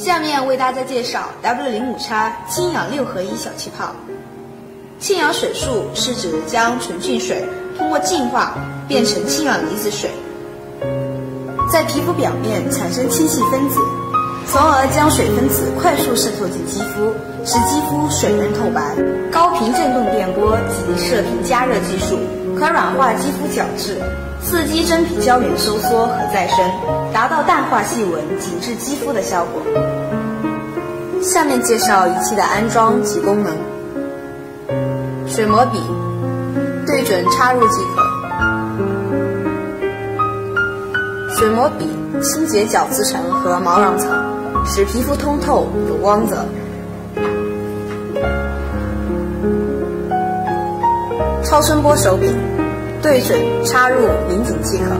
下面为大家介绍 W05X 氢氧6合一小气泡。氢氧水束是指将纯净水通过净化变成氢氧离子水，在皮肤表面产生氢气分子，从而将水分子快速渗透进肌肤，使肌肤水润透白。高频振动电波及射频加热技术可软化肌肤角质，刺激真皮胶原收缩和再生，达到淡化细纹、紧致肌肤的效果。下面介绍仪器的安装及功能。水膜笔，对准插入即可。水膜笔清洁角质层和毛囊层，使皮肤通透有光泽。超声波手柄，对准插入拧紧即可。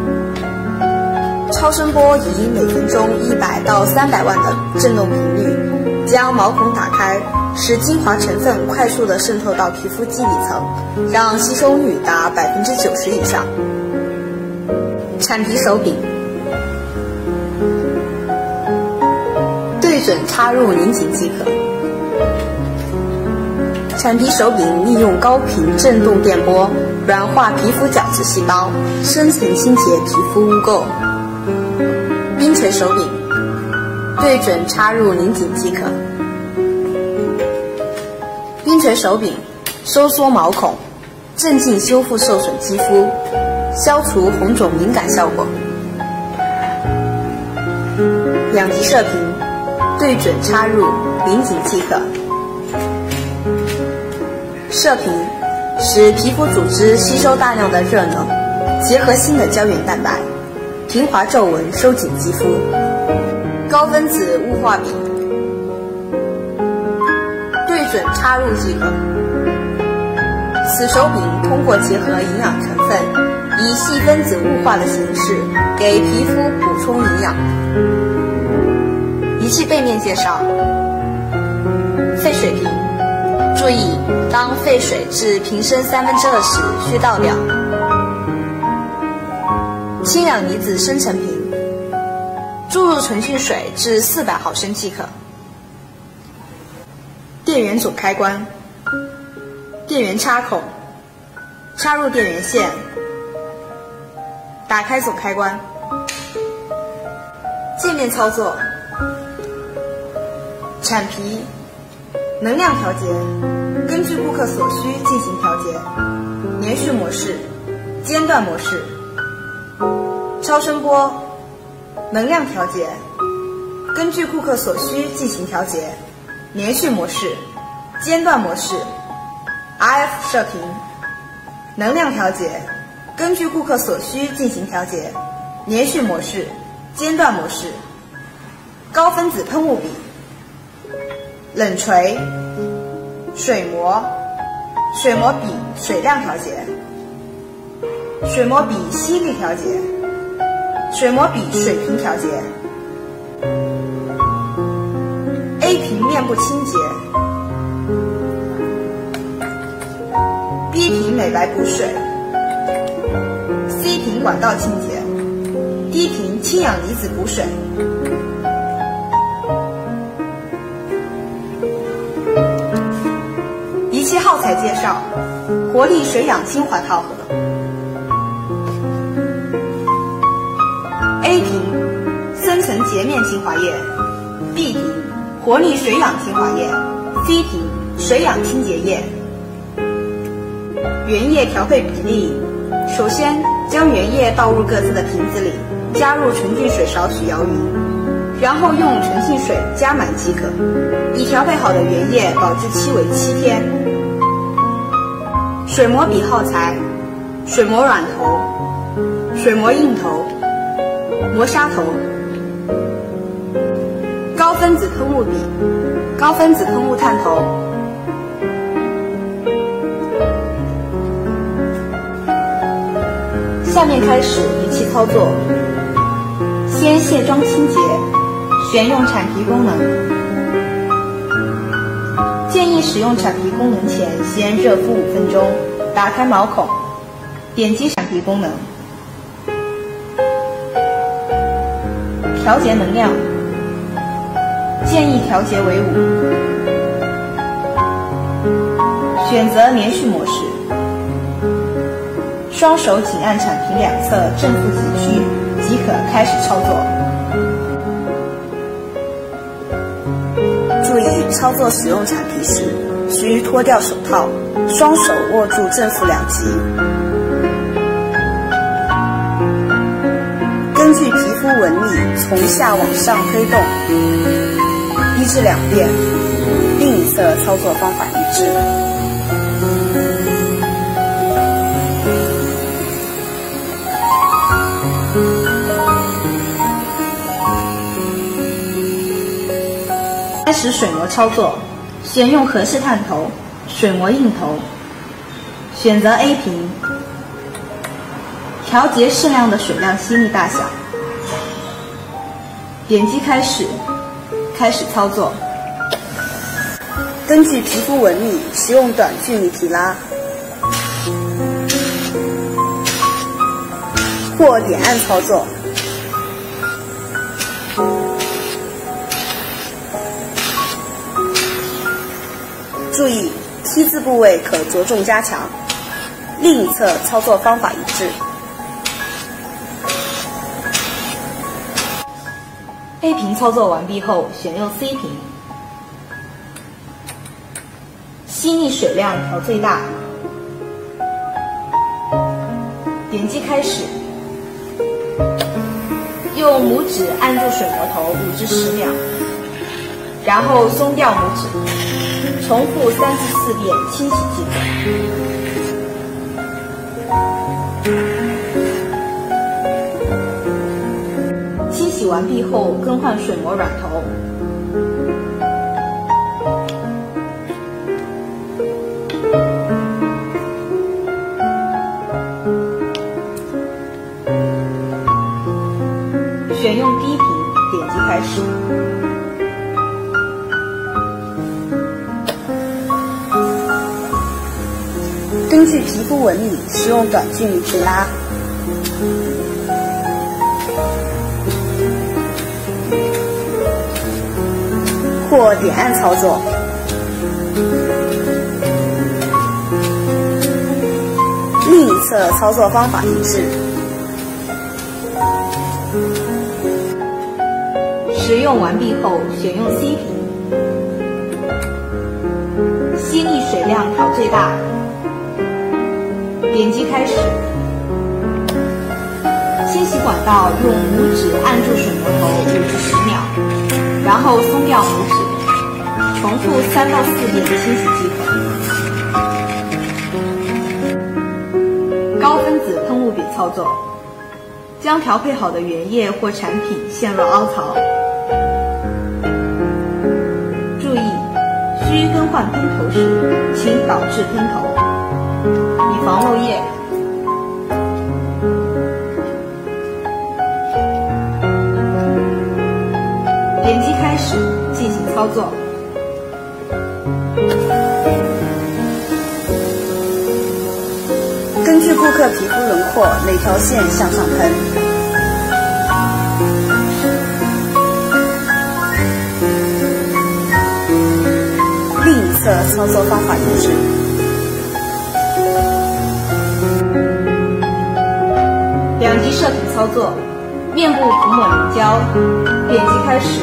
超声波以每分钟100到300万的振动频率，将毛孔打开，使精华成分快速地渗透到皮肤基底层，让吸收率达90%以上。铲皮手柄，对准插入拧紧即可。铲皮手柄利用高频振动电波软化皮肤角质细胞，深层清洁皮肤污垢。冰锤手柄，对准插入拧紧即可。冰锤手柄收缩毛孔，镇静修复受损肌肤，消除红肿敏感效果。两极射频，对准插入拧紧即可。射频使皮肤组织吸收大量的热能，结合新的胶原蛋白，平滑皱纹，收紧肌肤。高分子雾化笔，对准插入即可。此手柄通过结合营养成分，以细分子雾化的形式给皮肤补充营养。仪器背面介绍。沸水瓶，注意，当沸水至瓶身2/3时，需倒掉。氢氧离子生成瓶，注入纯净水至400毫升即可。电源总开关，电源插孔，插入电源线，打开总开关。界面操作：铲皮，能量调节，根据顾客所需进行调节。连续模式，间断模式。超声波，能量调节，根据顾客所需进行调节。连续模式，间断模式。RF 射频，能量调节，根据顾客所需进行调节。连续模式，间断模式。高分子喷雾笔，冷锤，水膜，水膜笔水量调节，水膜笔吸力调节，水膜笔水平调节。A 瓶面部清洁， B 瓶美白补水， C 瓶管道清洁， D 瓶氢氧离子补水。仪器耗材介绍：活力水氧精华套盒。A 瓶深层洁面精华液， B 瓶活力水氧精华液， C 瓶水氧清洁液。原液调配比例：首先将原液倒入各自的瓶子里，加入纯净水少许摇匀，然后用纯净水加满即可。已调配好的原液保质期为7天。水膜笔耗材：水膜软头、水膜硬头、磨砂头。高分子喷雾笔、高分子喷雾探头。下面开始仪器操作。先卸妆清洁，选用铲皮功能。建议使用铲皮功能前先热敷5分钟，打开毛孔，点击铲皮功能。调节能量， 建议调节为5。选择连续模式，双手紧按产品两侧正负极区即可开始操作。注意，操作使用产品时需脱掉手套，双手握住正负两极。根据皮肤纹理从下往上推动，1至2遍，另一侧操作方法一致。开始水膜操作，选用合适探头，水膜印头，选择 A 屏，调节适量的水量吸力大小，点击开始，开始操作。根据皮肤纹理使用短距离提拉或点按操作。注意 T 字部位可着重加强，另一侧操作方法一致。A 屏操作完毕后，选用 C 屏，吸力水量调最大，点击开始，用拇指按住水膜头5至10秒，然后松掉拇指，重复3至4遍，清洗即可。清洗完毕后，更换水膜软头。选用 D 屏，点击开始。根据皮肤纹理使用短距离提拉，或点按操作。另一侧操作方法一致。使用完毕后，选用 C 屏，吸力水量调最大，点击开始。清洗管道用拇指按住水膜头5至10秒，然后松掉拇指，重复3到4遍清洗即可。高分子喷雾笔操作，将调配好的原液或产品陷入凹槽。注意，需更换喷头时，请导致喷头，以防漏液。点击开始进行操作。根据顾客皮肤轮廓，每条线向上喷。另一侧操作方法一致。2级射频操作，面部涂抹凝胶，点击开始，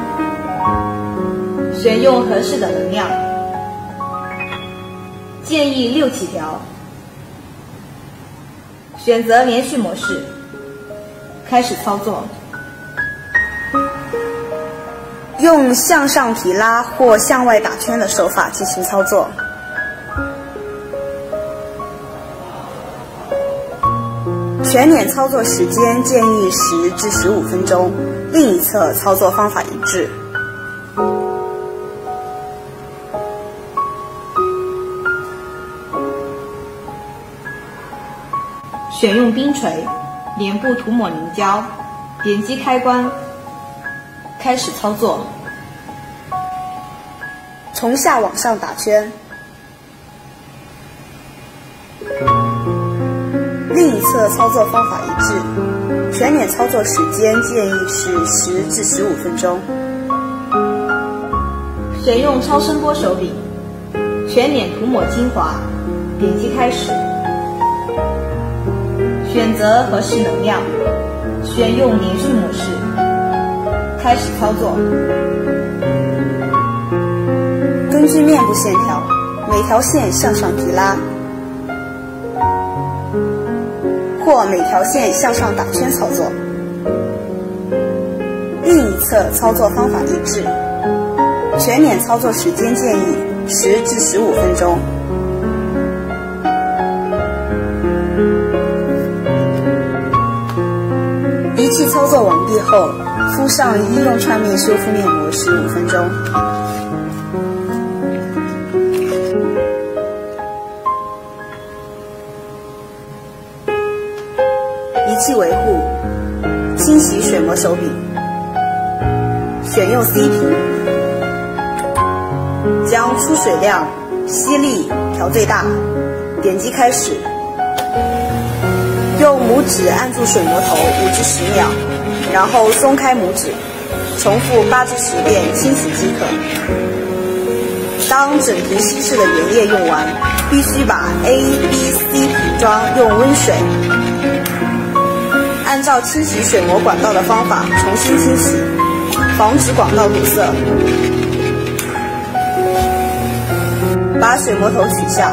选用合适的能量，建议6起调，选择连续模式，开始操作。用向上提拉或向外打圈的手法进行操作。全脸操作时间建议10至15分钟，另一侧操作方法一致。选用冰锤，脸部涂抹凝胶，点击开关，开始操作。从下往上打圈。另一侧操作方法一致，全脸操作时间建议是10至15分钟。 选用超声波手柄，全脸涂抹精华，点击开始。选择合适能量，选用连续模式，开始操作。根据面部线条，每条线向上提拉，或每条线向上打圈操作。另一侧操作方法一致，全脸操作时间建议10至15分钟。仪器操作完毕后，敷上医用创面修复面膜15分钟。仪器维护，清洗水膜手柄，选用 C 屏，将出水量、吸力调最大，点击开始。用拇指按住水膜头5至10秒，然后松开拇指，重复8至10遍清洗即可。当整瓶稀释的原液用完，必须把 A、B、C 瓶装用温水，按照清洗水膜管道的方法重新清洗，防止管道堵塞。把水膜头取下，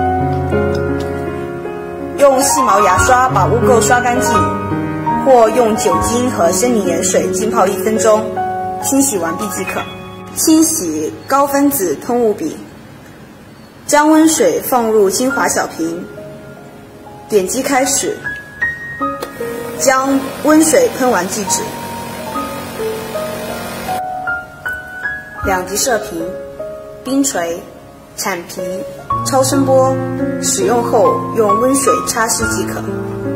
用细毛牙刷把污垢刷干净，或用酒精和生理盐水浸泡1分钟，清洗完毕即可。清洗高分子喷雾笔，将温水放入精华小瓶，点击开始，将温水喷完即止。2级射频、冰锤、铲皮、超声波，使用后用温水擦拭即可。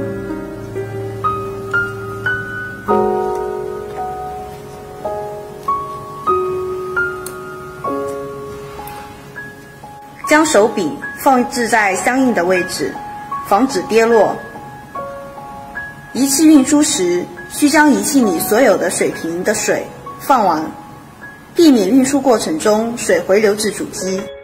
将手柄放置在相应的位置，防止跌落。仪器运输时，需将仪器里所有的水瓶的水放完，避免运输过程中水回流至主机。